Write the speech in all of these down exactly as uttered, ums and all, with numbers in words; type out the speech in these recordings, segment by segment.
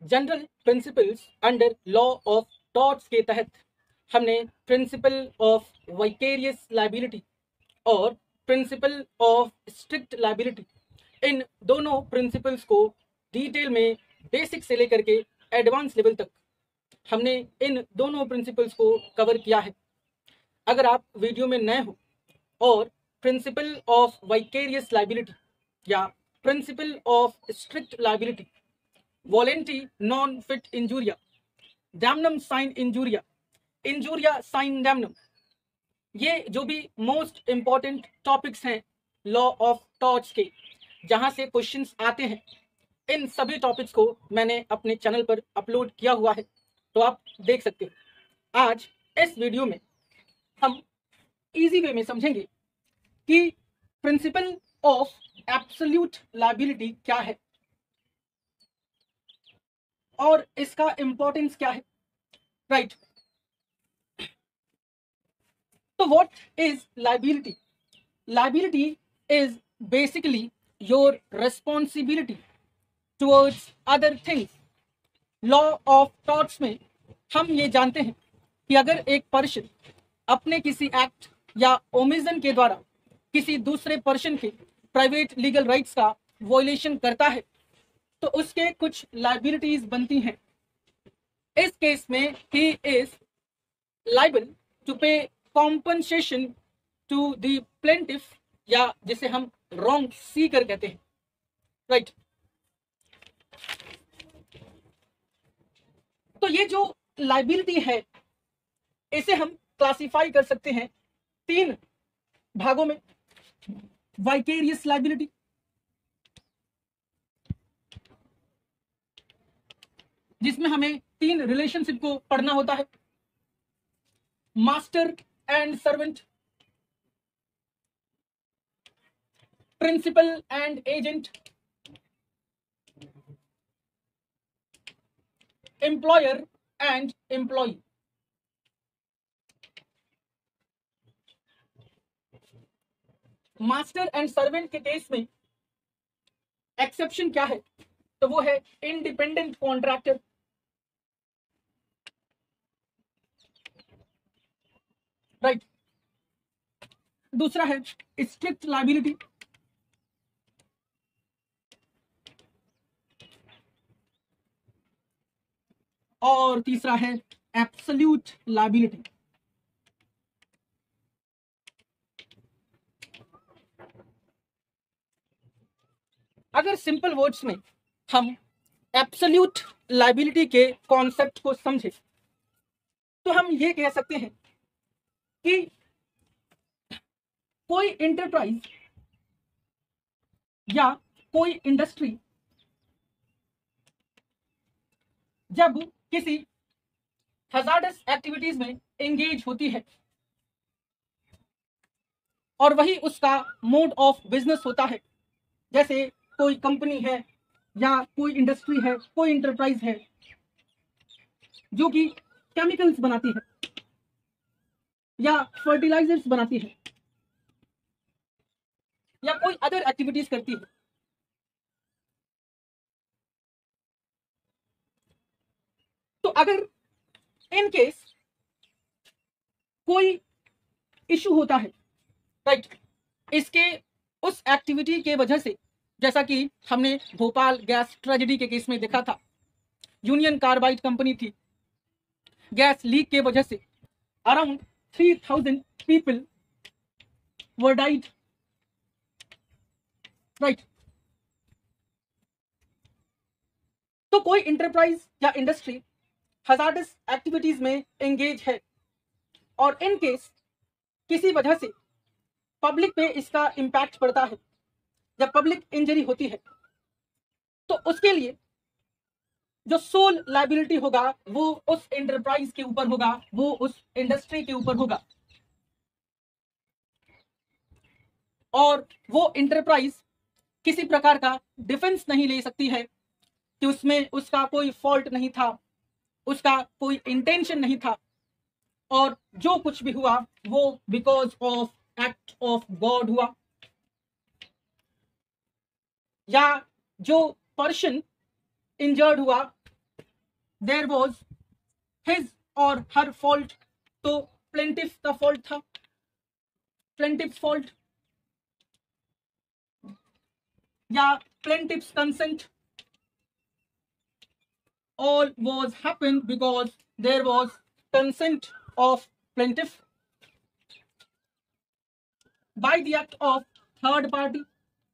General principles under law of torts के तहत हमने प्रिंसिपल ऑफ वाइकेरियस लायबिलिटी और प्रिंसिपल ऑफ स्ट्रिक्ट लायबिलिटी, इन दोनों प्रिंसिपल्स को डिटेल में बेसिक से लेकर के एडवांस लेवल तक हमने इन दोनों प्रिंसिपल्स को कवर किया है। अगर आप वीडियो में नए हो और प्रिंसिपल ऑफ वाइकेरियस लायबिलिटी या principle of strict liability, volenti non fit injuria, damnum sine injuria, injuria sine damnum, ये जो भी मोस्ट इंपॉर्टेंट टॉपिक्स हैं लॉ ऑफ टॉर्ट्स के, जहां से क्वेश्चंस आते हैं, इन सभी टॉपिक्स को मैंने अपने चैनल पर अपलोड किया हुआ है, तो आप देख सकते हो। आज इस वीडियो में हम इजी वे में समझेंगे कि प्रिंसिपल ऑफ एब्सोल्यूट लायबिलिटी क्या है और इसका इंपॉर्टेंस क्या है, राइट। तो what is liability? Liability is basically your responsibility towards other things. Law of torts में हम ये जानते हैं कि अगर एक पर्सन अपने किसी एक्ट या ओमिशन के द्वारा किसी दूसरे पर्सन के प्राइवेट लीगल राइट्स का वॉयलेशन करता है तो उसके कुछ लायबिलिटीज बनती हैं। इस केस में he is liable to pay compensation to the plaintiff, या जिसे हम रॉन्ग सीकर कहते हैं, राइट। तो ये जो लायबिलिटी है इसे हम क्लासिफाई कर सकते हैं तीन भागों में। वाइकेरियस लायबिलिटी, जिसमें हमें तीन रिलेशनशिप को पढ़ना होता है, master and servant, principal and agent, employer and employee. Master and servant के केस में एक्सेप्शन क्या है? तो वो है इंडिपेंडेंट कॉन्ट्रैक्टर, राइट। दूसरा है स्ट्रिक्ट लायबिलिटी, और तीसरा है एब्सोल्यूट लायबिलिटी। अगर सिंपल वर्ड्स में हम एब्सोल्यूट लायबिलिटी के कॉन्सेप्ट को समझे तो हम ये कह सकते हैं कि कोई इंटरप्राइज या कोई इंडस्ट्री जब किसी हजार्डस एक्टिविटीज में एंगेज होती है और वही उसका मोड ऑफ बिजनेस होता है, जैसे कोई कंपनी है या कोई इंडस्ट्री है, कोई इंटरप्राइज है जो कि केमिकल्स बनाती है या फर्टिलाइजर्स बनाती है या कोई अदर एक्टिविटीज करती है, तो अगर इन केस कोई इशू होता है, राइट, इसके उस एक्टिविटी के वजह से, जैसा कि हमने भोपाल गैस ट्रेजेडी के केस में देखा था, यूनियन कार्बाइड कंपनी थी, गैस लीक के वजह से around three thousand people were died, right. तो कोई इंटरप्राइज या इंडस्ट्री हजार्डस एक्टिविटीज में एंगेज है और इन केस किसी वजह से पब्लिक पे इसका इंपैक्ट पड़ता है, जब पब्लिक इंजरी होती है, तो उसके लिए जो सोल लायबिलिटी होगा वो उस इंटरप्राइज के ऊपर होगा, वो उस इंडस्ट्री के ऊपर होगा, और वो इंटरप्राइज किसी प्रकार का डिफेंस नहीं ले सकती है कि उसमें उसका कोई फॉल्ट नहीं था, उसका कोई इंटेंशन नहीं था, और जो कुछ भी हुआ वो because of act of God हुआ, या जो पर्सन इंजर्ड हुआ देयर वाज हिज और हर फॉल्ट, तो प्लेंटिफ का फॉल्ट था, प्लेंटिफ फॉल्ट या plaintiff's consent, all was happened because there was consent of plaintiff by the act of third party.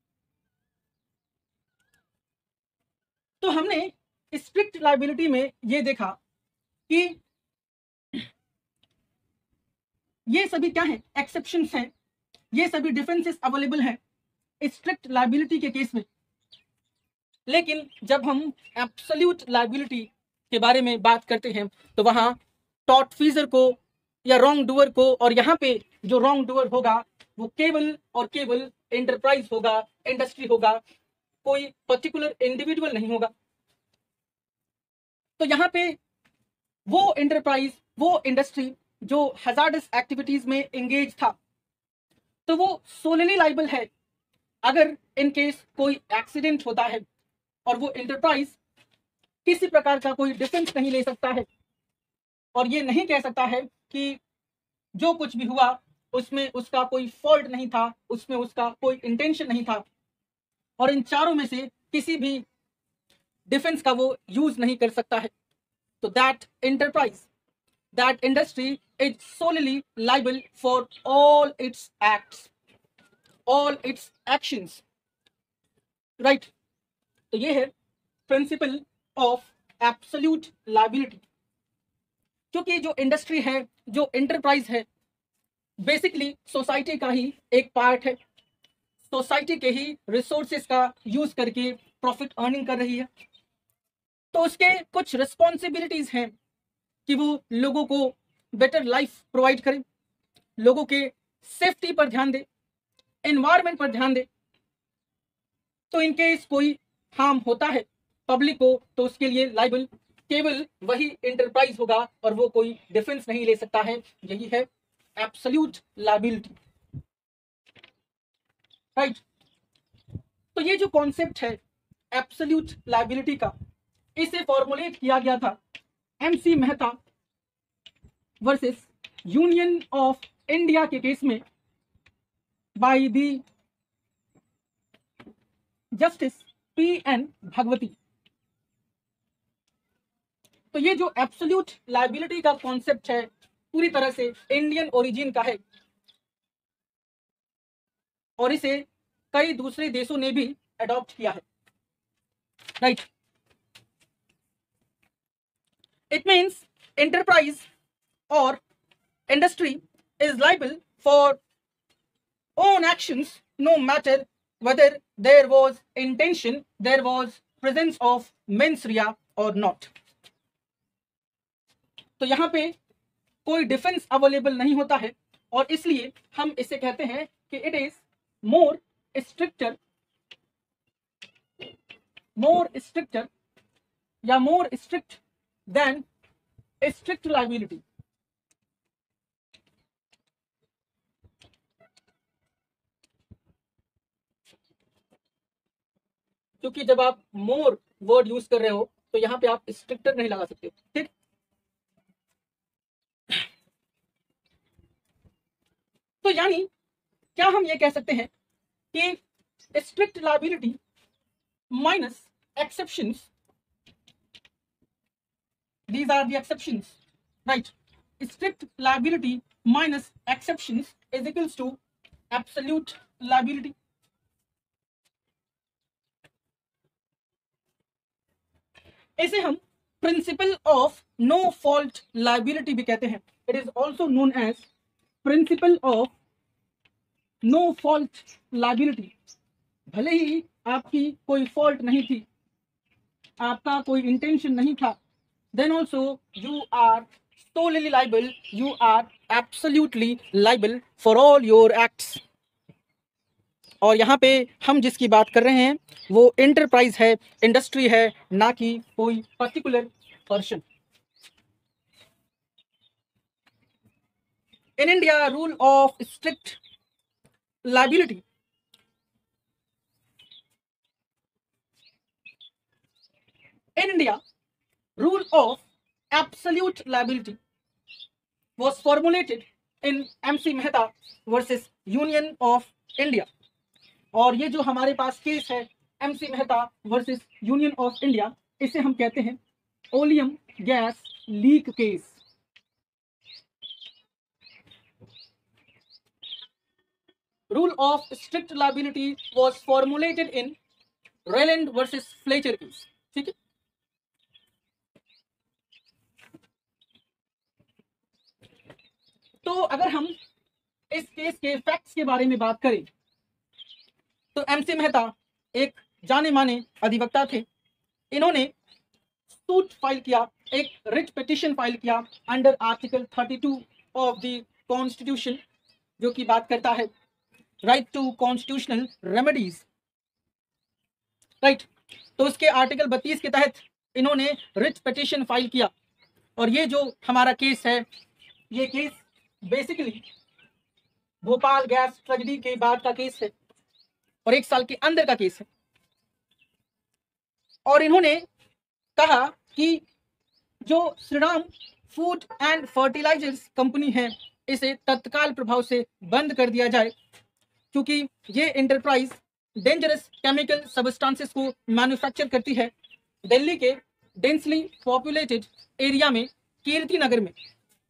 तो हमने स्ट्रिक्ट लाइबिलिटी में ये देखा कि ये सभी क्या है, एक्सेप्शंस हैं, ये सभी डिफरेंसेस अवेलेबल हैं स्ट्रिक्ट लाइबिलिटी के केस में। लेकिन जब हम एब्सोल्यूट लाइबिलिटी के बारे में बात करते हैं तो वहां टॉर्टफीजर को या रॉन्ग डूअर को, और यहाँ पे जो रॉन्ग डूअर होगा वो केवल और केवल एंटरप्राइज होगा, इंडस्ट्री होगा, कोई पर्टिकुलर इंडिविजुअल नहीं होगा। तो यहाँ पे वो एंटरप्राइज, वो इंडस्ट्री जो हैजार्डस एक्टिविटीज में एंगेज था, तो वो सोलली लाइबल है अगर इन केस कोई एक्सीडेंट होता है, और वो एंटरप्राइज किसी प्रकार का कोई डिफेंस नहीं ले सकता है और ये नहीं कह सकता है कि जो कुछ भी हुआ उसमें उसका कोई फॉल्ट नहीं था, उसमें उसका कोई इंटेंशन नहीं था, और इन चारों में से किसी भी डिफेंस का वो यूज नहीं कर सकता है। तो that enterprise, that industry is solely liable for all its acts, all its actions, right. तो ये है प्रिंसिपल ऑफ एब्सोल्यूट लायबिलिटी। क्योंकि जो इंडस्ट्री है, जो एंटरप्राइज है, बेसिकली सोसाइटी का ही एक पार्ट है, सोसाइटी के ही रिसोर्सेज का यूज करके प्रॉफिट अर्निंग कर रही है, तो उसके कुछ रिस्पॉन्सिबिलिटीज हैं कि वो लोगों को बेटर लाइफ प्रोवाइड करे, लोगों के सेफ्टी पर ध्यान दे, एनवायरमेंट पर ध्यान दे। तो इनकेस कोई हार्म होता है पब्लिक को, तो उसके लिए लाइबल केवल वही एंटरप्राइज होगा और वो कोई डिफेंस नहीं ले सकता है। यही है एब्सोल्यूट लायबिलिटी, राइट। तो ये जो कॉन्सेप्ट है एब्सोल्यूट लायबिलिटी का, इसे फॉर्मुलेट किया गया था MC Mehta versus union of India के केस में by the justice P N Bhagwati. तो ये जो एब्सोल्यूट लायबिलिटी का कॉन्सेप्ट है पूरी तरह से इंडियन ओरिजिन का है, और इसे कई दूसरे देशों ने भी अडॉप्ट किया है, राइट। इट मीन्स एंटरप्राइज और industry is liable for own actions no matter whether there was intention, there was presence of mens rea or not. तो यहां पे कोई डिफेंस अवेलेबल नहीं होता है, और इसलिए हम इसे कहते हैं कि it is more stricter, more stricter या more strict than strict liability. क्योंकि जब आप मोर वर्ड यूज कर रहे हो तो यहां पे आप स्ट्रिक्टर नहीं लगा सकते, ठीक। तो यानी क्या हम ये कह सकते हैं कि strict liability minus exceptions, these are the exceptions, right? Strict liability minus exceptions is equals to absolute liability. इसे हम principle of no fault liability भी कहते हैं। It is also known as principle of no fault liability. भले ही आपकी कोई fault नहीं थी, आपका कोई इंटेंशन नहीं था, then also you are solely liable, you are absolutely liable for all your acts. और यहाँ पे हम जिसकी बात कर रहे हैं वो एंटरप्राइज है, इंडस्ट्री है, ना कि कोई particular person. In India rule of strict liability, in India rule of absolute liability was formulated in M C Mehta versus Union of India. और ये जो हमारे पास केस है M C Mehta versus union of India, इसे हम कहते हैं oleum gas leak case. Rule of strict liability was formulated in Rylands versus Fletcher case. ठीक है, तो अगर हम इस केस के फैक्ट्स के बारे में बात करें तो एमसी मेहता एक जाने माने अधिवक्ता थे। इन्होंने सूट फाइल किया, एक रिट पिटिशन फाइल किया under article thirty two of the constitution, जो कि बात करता है right to constitutional remedies. Right, तो उसके आर्टिकल बत्तीस के तहत इन्होंने रिट पिटिशन फाइल किया। और ये जो हमारा केस है, ये case basically Bhopal gas tragedy के बाद का केस है और एक साल के अंदर का केस है। और इन्होंने कहा कि जो Shriram food and fertilisers company है, इसे तत्काल प्रभाव से बंद कर दिया जाए, क्योंकि ये एंटरप्राइज डेंजरस केमिकल सब्सटेंसेस को मैन्युफैक्चर करती है दिल्ली के डेंसली पॉपुलेटेड एरिया में, कीर्ति नगर में।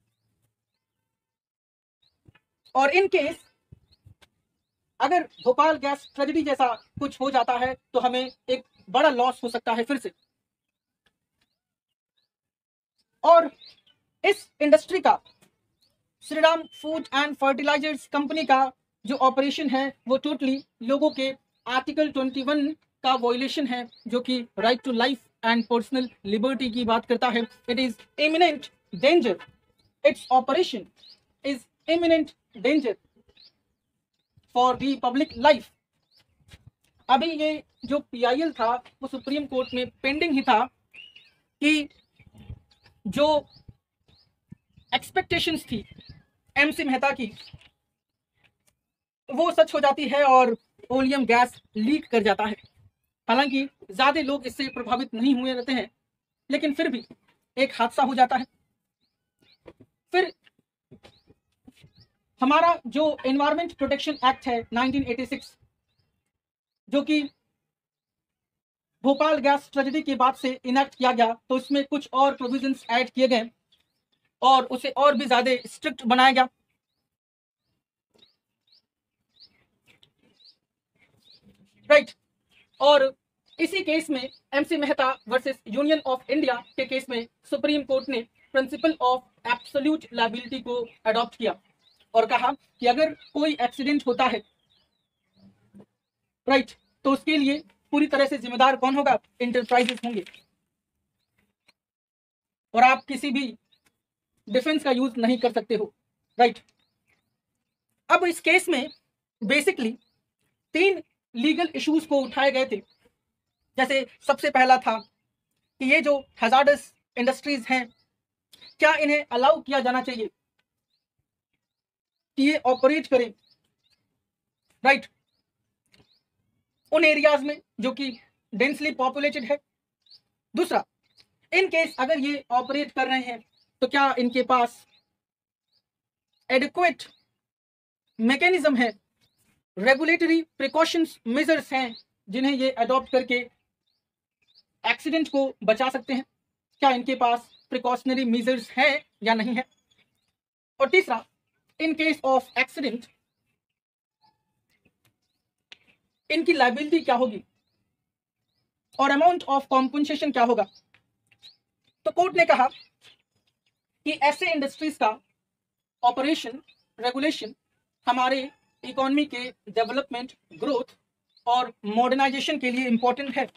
और इन केस अगर भोपाल गैस ट्रेजेडी जैसा कुछ हो जाता है तो हमें एक बड़ा लॉस हो सकता है फिर से। और इस इंडस्ट्री का, Shriram food and fertilisers company का जो ऑपरेशन है वो टोटली लोगों के आर्टिकल इक्कीस का वॉयलेशन है, जो कि right to life and personal liberty की बात करता है। It is imminent danger, its operation is imminent danger for the public life. अभी ये जो पी आई एल था वो सुप्रीम कोर्ट में पेंडिंग ही था कि जो एक्सपेक्टेशंस थी एमसी मेहता की वो सच हो जाती है और ओलियम गैस लीक कर जाता है। हालांकि ज्यादा लोग इससे प्रभावित नहीं हुए रहते हैं, लेकिन फिर भी एक हादसा हो जाता है। फिर हमारा जो एनवायरमेंट प्रोटेक्शन एक्ट है नाइनटीन एटी सिक्स, जो कि भोपाल गैस ट्रेजेडी के बाद से इनेक्ट किया गया, तो इसमें कुछ और प्रोविजंस ऐड किए गए और उसे और भी ज्यादा स्ट्रिक्ट बनाया गया। राइट, और इसी केस में MC Mehta versus union of India के केस में सुप्रीम कोर्ट ने प्रिंसिपल ऑफ एब्सोल्यूट लायबिलिटी को अडॉप्ट किया और कहा कि अगर कोई एक्सीडेंट होता है, राइट, तो उसके लिए पूरी तरह से जिम्मेदार कौन होगा? इंटरप्राइजेस होंगे, और आप किसी भी डिफेंस का यूज नहीं कर सकते हो। राइट, अब इस केस में बेसिकली तीन लीगल इश्यूज को उठाए गए थे। जैसे सबसे पहला था कि ये जो हैजार्डस इंडस्ट्रीज हैं, क्या इन्हें अलाउ किया जाना चाहिए कि ये ऑपरेट करें, राइट, उन एरियाज में जो कि डेंसली पॉपुलेटेड है। दूसरा, इन केस अगर ये ऑपरेट कर रहे हैं तो क्या इनके पास एडिक्वेट मैकेनिज्म है, रेगुलेटरी प्रिकॉशंस मेजर्स हैं जिन्हें ये अडॉप्ट करके एक्सीडेंट को बचा सकते हैं? क्या इनके पास प्रिकॉशनरी मेजर्स हैं या नहीं है? और तीसरा, इन केस ऑफ एक्सीडेंट इनकी लायबिलिटी क्या होगी और अमाउंट ऑफ कॉम्पनसेशन क्या होगा? तो कोर्ट ने कहा कि ऐसे इंडस्ट्रीज का ऑपरेशन रेगुलेशन हमारे इकोनॉमी के डेवलपमेंट, ग्रोथ और मॉडर्नाइजेशन के लिए इंपॉर्टेंट है।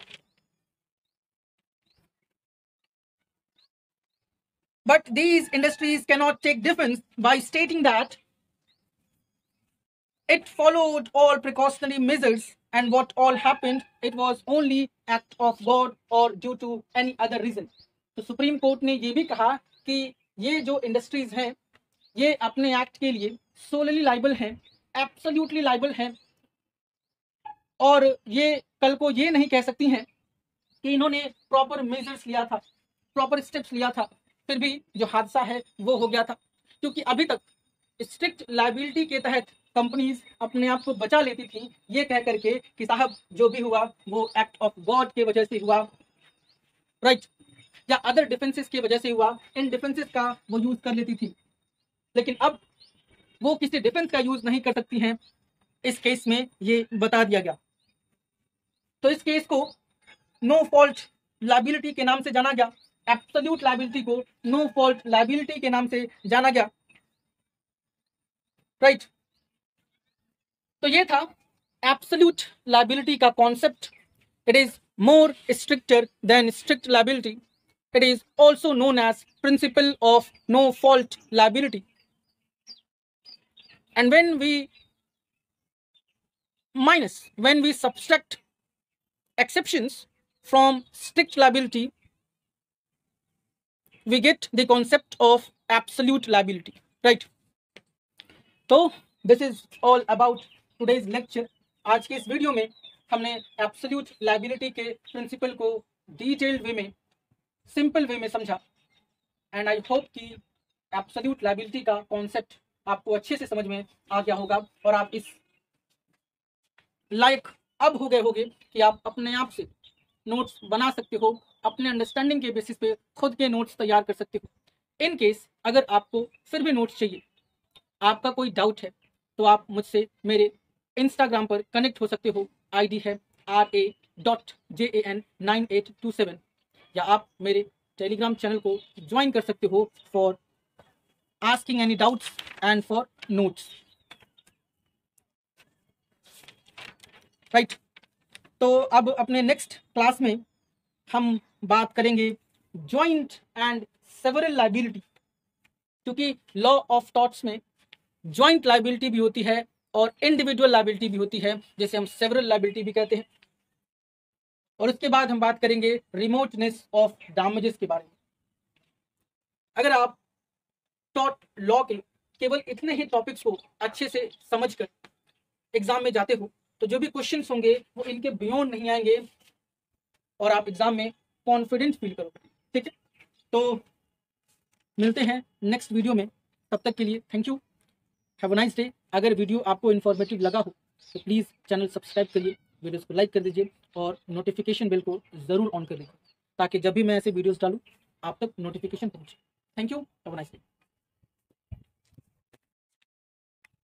But these industries cannot take defense by stating that it followed all precautionary measures and what all happened, it was only act of God or due to any other reason. तो supreme court ने ये भी कहा कि ये जो industries हैं ये अपने एक्ट के लिए सोलली लाइबल हैं, एब्सोल्युटली लाइबल हैं, और ये कल को ये नहीं कह सकती हैं कि इन्होंने प्रॉपर मेजर्स लिया था, प्रॉपर स्टेप्स लिया था, फिर भी जो हादसा है वो हो गया था, क्योंकि अभी तक स्ट्रिक्ट लायबिलिटी के तहत कंपनीज अपने आप को बचा लेती थी ये कह करके कि साहब जो भी हुआ वो एक्ट ऑफ गॉड के वजह से हुआ, राइट, या अदर डिफेंसेस की वजह से हुआ। इन डिफेंसेस का वो यूज कर लेती थी, लेकिन अब वो किसी डिफेंस का यूज नहीं कर सकती हैं। इस केस में ये बता दिया गया। तो इस केस को नो फॉल्ट लायबिलिटी के नाम से जाना गया, एब्सोल्यूट लायबिलिटी को नो फॉल्ट लायबिलिटी के नाम से जाना गया, राइट। तो ये था एब्सोल्यूट लायबिलिटी का concept. It is more stricter than strict liability. It is also known as principle of no fault liability. And when we minus, when we subtract exceptions from strict liability, we get the concept of absolute liability, right? So this is all about today's lecture. आज के इस video में हमने absolute liability के principle को detailed way में, simple way में समझा, एंड आई होप कि absolute liability का कॉन्सेप्ट आपको अच्छे से समझ में आ गया होगा और आप इस लायक अब हो गए होंगे कि आप अपने आप से नोट्स बना सकते हो, अपने अंडरस्टैंडिंग के बेसिस पे खुद के नोट्स तैयार कर सकते हो। इन केस अगर आपको फिर भी नोट्स चाहिए, आपका कोई डाउट है, तो आप मुझसे मेरे इंस्टाग्राम पर कनेक्ट हो सकते हो। आईडी है R A dot J A N nine eight two seven, या आप मेरे टेलीग्राम चैनल को ज्वाइन कर सकते हो for asking any doubts and for notes, right? तो अब अपने नेक्स्ट क्लास में हम बात करेंगे जॉइंट एंड सेवरल लायबिलिटी, क्योंकि लॉ ऑफ टॉर्ट्स में जॉइंट लायबिलिटी भी होती है और इंडिविजुअल लायबिलिटी भी होती है, जैसे हम सेवरल लायबिलिटी भी कहते हैं। और उसके बाद हम बात करेंगे रिमोटनेस ऑफ डैमेजेस के बारे में। अगर आप टॉर्ट लॉ के केवल इतने ही टॉपिक्स को अच्छे से समझकर एग्जाम में जाते हो, तो जो भी क्वेश्चंस होंगे वो इनके बियॉन्ड नहीं आएंगे और आप एग्जाम में कॉन्फिडेंट फील करोगे, ठीक है? तो मिलते हैं नेक्स्ट वीडियो में, तब तक के लिए thank you, have a nice day. अगर वीडियो आपको इन्फॉर्मेटिव लगा हो तो प्लीज़ चैनल सब्सक्राइब करिए, वीडियोस को लाइक कर दीजिए और नोटिफिकेशन बेल को ज़रूर ऑन कर दीजिए, ताकि जब भी मैं ऐसे वीडियोस डालूँ आप तक नोटिफिकेशन पहुँचे। Thank you, have a nice day.